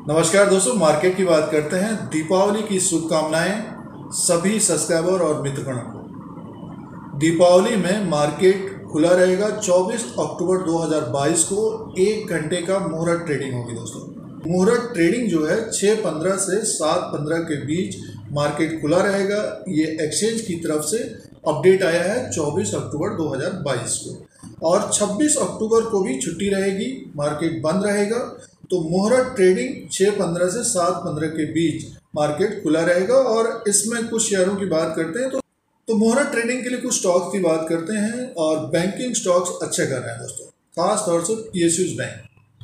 नमस्कार दोस्तों, मार्केट की बात करते हैं। दीपावली की शुभकामनाएं सभी सब्सक्राइबर और मित्रगणों को। दीपावली में मार्केट खुला रहेगा। 24 अक्टूबर 2022 को 1 घंटे का मुहूर्त ट्रेडिंग होगी दोस्तों। मुहूर्त ट्रेडिंग जो है 6:15 से 7:15 के बीच मार्केट खुला रहेगा। ये एक्सचेंज की तरफ से अपडेट आया है 24 अक्टूबर 2022 को। और 26 अक्टूबर को भी छुट्टी रहेगी, मार्केट बंद रहेगा। तो मुहूर्त ट्रेडिंग 6:15 से 7:15 के बीच मार्केट खुला रहेगा। और इसमें कुछ शेयरों की बात करते हैं तो मुहूर्त ट्रेडिंग के लिए कुछ स्टॉक्स की बात करते हैं। और बैंकिंग स्टॉक्स अच्छे कर रहे हैं दोस्तों, खास तौर से PSUs बैंक,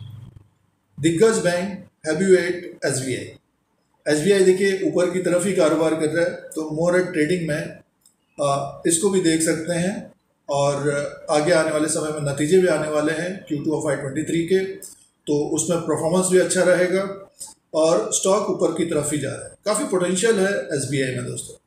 दिग्गज बैंक, हैवीवेट, SBI देखिए ऊपर की तरफ ही कारोबार कर रहा है। तो मुहूर्त ट्रेडिंग में इसको भी देख सकते हैं। और आगे आने वाले समय में नतीजे भी आने वाले हैं Q2 of FY23 के, तो उसमें परफॉर्मेंस भी अच्छा रहेगा और स्टॉक ऊपर की तरफ ही जा रहा है। काफ़ी पोटेंशियल है SBI में दोस्तों।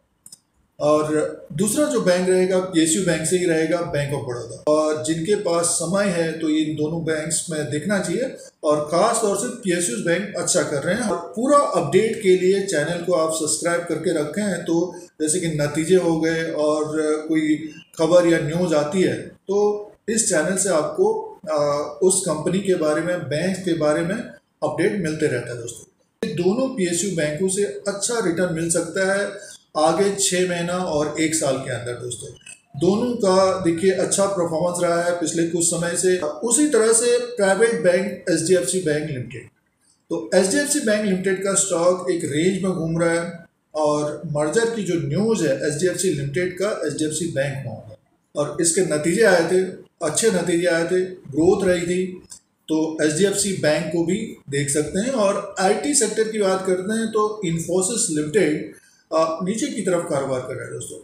और दूसरा जो बैंक रहेगा PSU बैंक से ही रहेगा, बैंक ऑफ बड़ौदा। और जिनके पास समय है तो इन दोनों बैंक्स में देखना चाहिए। और ख़ास तौर से PSU बैंक अच्छा कर रहे हैं। और पूरा अपडेट के लिए चैनल को आप सब्सक्राइब करके रखे हैं, तो जैसे कि नतीजे हो गए और कोई खबर या न्यूज़ आती है तो इस चैनल से आपको उस कंपनी के बारे में, बैंक के बारे में अपडेट मिलते रहता है दोस्तों। दोनों PSU बैंकों से अच्छा रिटर्न मिल सकता है आगे 6 महीना और 1 साल के अंदर दोस्तों। दोनों का देखिए अच्छा परफॉर्मेंस रहा है पिछले कुछ समय से। उसी तरह से private bank HDFC bank limited, तो HDFC बैंक लिमिटेड का स्टॉक एक रेंज में घूम रहा है। और मर्जर की जो न्यूज़ है HDFC लिमिटेड का HDFC बैंक में होगा। और इसके नतीजे आए थे, अच्छे नतीजे आए थे, ग्रोथ रही थी। तो HDFC बैंक को भी देख सकते हैं। और IT सेक्टर की बात करते हैं तो इन्फोसिस लिमिटेड नीचे की तरफ कारोबार कर रहा है दोस्तों।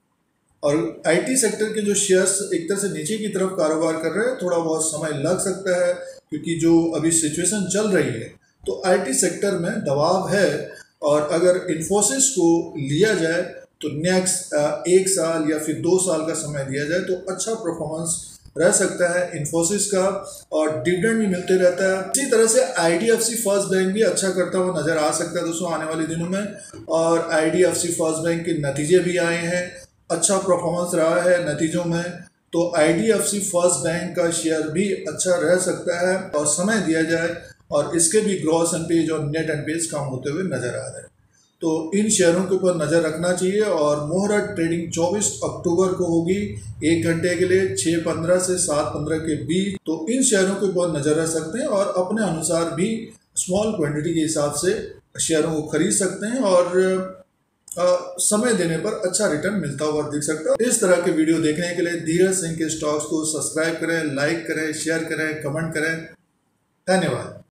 और IT सेक्टर के जो शेयर्स एक तरह से नीचे की तरफ कारोबार कर रहे हैं। थोड़ा बहुत समय लग सकता है क्योंकि जो अभी सिचुएशन चल रही है तो IT सेक्टर में दबाव है। और अगर इन्फोसिस को लिया जाए तो नेक्स्ट 1 साल या फिर 2 साल का समय दिया जाए तो अच्छा परफॉर्मेंस रह सकता है इन्फोसिस का। और डिविडेंड भी मिलते रहता है। इसी तरह से IDFC फर्स्ट बैंक भी अच्छा करता हुआ नजर आ सकता है दोस्तों आने वाले दिनों में। और IDFC फर्स्ट बैंक के नतीजे भी आए हैं, अच्छा परफॉर्मेंस रहा है नतीजों में। तो IDFC फर्स्ट बैंक का शेयर भी अच्छा रह सकता है और समय दिया जाए। और इसके भी ग्रॉस एनपीएज और नेट एनपीएज कम होते हुए नजर आ रहे हैं। तो इन शेयरों के ऊपर नज़र रखना चाहिए। और मुहूर्त ट्रेडिंग 24 अक्टूबर को होगी 1 घंटे के लिए 6:15 से 7:15 के बीच। तो इन शेयरों के ऊपर नज़र रख सकते हैं और अपने अनुसार भी स्मॉल क्वांटिटी के हिसाब से शेयरों को खरीद सकते हैं। और समय देने पर अच्छा रिटर्न मिलता हुआ दिख सकता है। इस तरह के वीडियो देखने के लिए धीरज सिंह के स्टॉक्स को सब्सक्राइब करें, लाइक करें, शेयर करें, कमेंट करें। धन्यवाद।